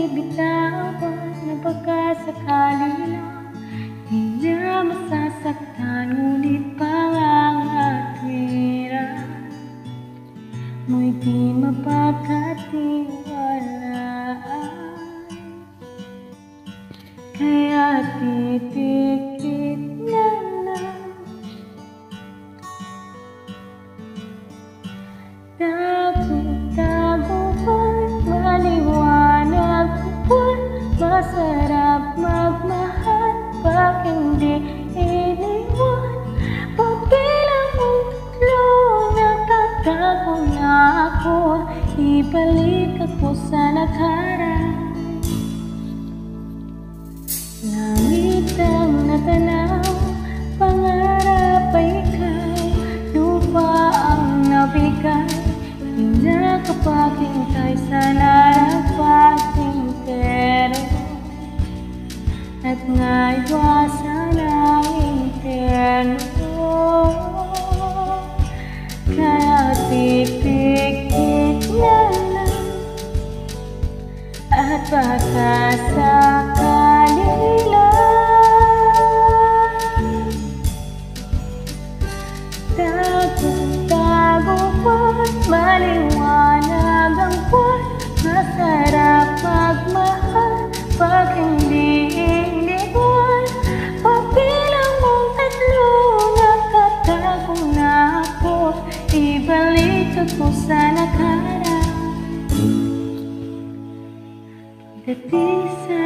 bibitawan na baka sakali lang di na masasaktan, ngunit pangangatwiran mo'y di mapagkatiwalaan. Kaya titikit na lang, tagu-taguan, maliwanag buwan, masarap magmahal pag hindi iniwan. Pagbilang mong tatlo, nagtatago na ako, ibalik ako sa nakaraan. Langit ang natanaw, pangarap ay ikaw, lupa ang nabigay, di nakapaghintay sa narapating pero at naiwasan ang impyerno. Kaya titikit na lang, at baka sakali lang. Tagu-taguan, maliwanag ang buwan, masarap magmahal pag hindi iniwan. Pagbilang mong tatlo, nakatago na ako, ibalik ako sa nakaraan. Pagdating sa